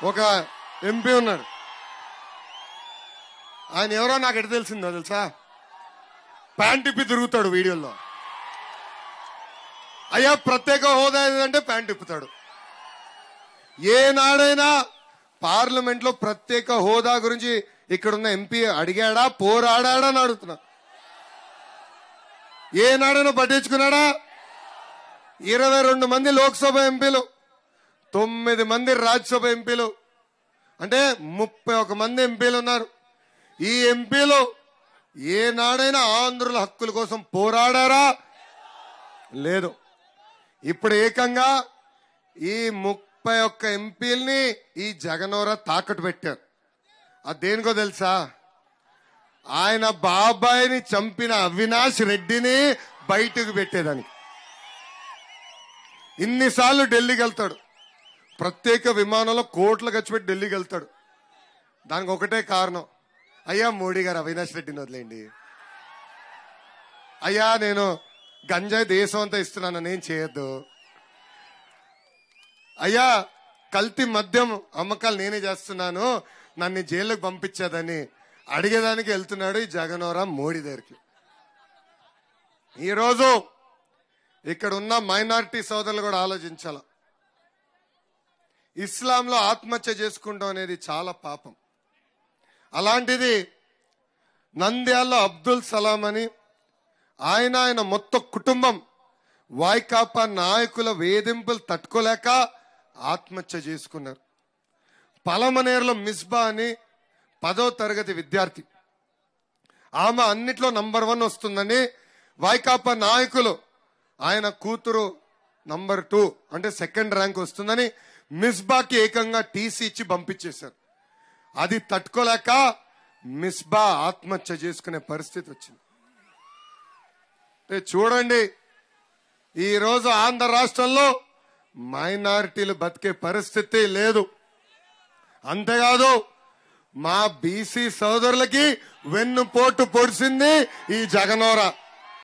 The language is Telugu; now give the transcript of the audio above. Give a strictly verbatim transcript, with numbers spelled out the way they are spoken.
ఒక ఎంపీ ఉన్నాడు. ఆయన ఎవరో నాకు ఎటు తెలిసిందో తెలుసా? ప్యాంట్ ఇప్పి తిరుగుతాడు వీడియోలో. అయ్యా ప్రత్యేక హోదా ఏదంటే ప్యాంట్ ఇప్పుతాడు. ఏనాడైనా పార్లమెంట్ లో ప్రత్యేక హోదా గురించి ఇక్కడున్న ఎంపీ అడిగాడా, పోరాడా అని అడుగుతున్నా. ఏనాడైనా పట్టించుకున్నాడా? ఇరవై రెండు మంది లోక్సభ ఎంపీలు, తొమ్మిది మంది రాజ్యసభ ఎంపీలు, అంటే ముప్పై ఒక మంది ఎంపీలు ఉన్నారు. ఈ ఎంపీలు ఏనాడైనా ఆంధ్రుల హక్కుల కోసం పోరాడారా? లేదు. ఇప్పుడు ఏకంగా ఈ ముప్పై ఒక్క ఎంపీల్ని ఈ జగనోరా తాకట్టు పెట్టారు. అది దేనికో తెలుసా? ఆయన బాబాయిని చంపిన అవినాష్ రెడ్డిని బయటకు పెట్టేదానికి. ఇన్నిసార్లు ఢిల్లీకి వెళ్తాడు, ప్రత్యేక విమానంలో కోట్లు ఖర్చు పెట్టి ఢిల్లీకి వెళ్తాడు. దానికి ఒకటే కారణం, అయ్యా మోడీ గారు అవినాష్ రెడ్డిని వదిలేండి, అయ్యా నేను గంజాయి దేశం అంతా ఇస్తున్నాను, నేను చేయొద్దు, అయ్యా కల్తీ మద్యం అమ్మకాలు నేనే చేస్తున్నాను, నన్ను జైలుకు పంపించేదని అడిగేదానికి వెళ్తున్నాడు ఈ జగనోరా మోడీ దగ్గరికి. ఈరోజు ఇక్కడ ఉన్న మైనారిటీ సోదరులు కూడా ఆలోచించాల. ఇస్లాంలో ఆత్మహత్య చేసుకుంటాం అనేది చాలా పాపం. అలాంటిది నంద్యాలలో అబ్దుల్ సలాం అని ఆయన ఆయన మొత్తం కుటుంబం వైకాపా నాయకుల వేధింపులు తట్టుకోలేక ఆత్మహత్య చేసుకున్నారు. పలమనేరులో మిస్బా అని పదో తరగతి విద్యార్థి, ఆమె అన్నిట్లో నంబర్ వన్ వస్తుందని వైకాపా నాయకులు ఆయన కూతురు నంబర్ టూ అంటే సెకండ్ ర్యాంక్ వస్తుందని మిస్బాకి ఏకంగా టీసీ ఇచ్చి పంపించేశారు. అది తట్టుకోలేక మిస్బా ఆత్మహత్య చేసుకునే పరిస్థితి వచ్చింది. చూడండి, ఈ రోజు ఆంధ్ర రాష్ట్రంలో మైనారిటీలు బతికే పరిస్థితి లేదు. అంతేకాదు మా బీసీ సోదరులకి వెన్నుపోటు పొడిచింది ఈ జగనోరా.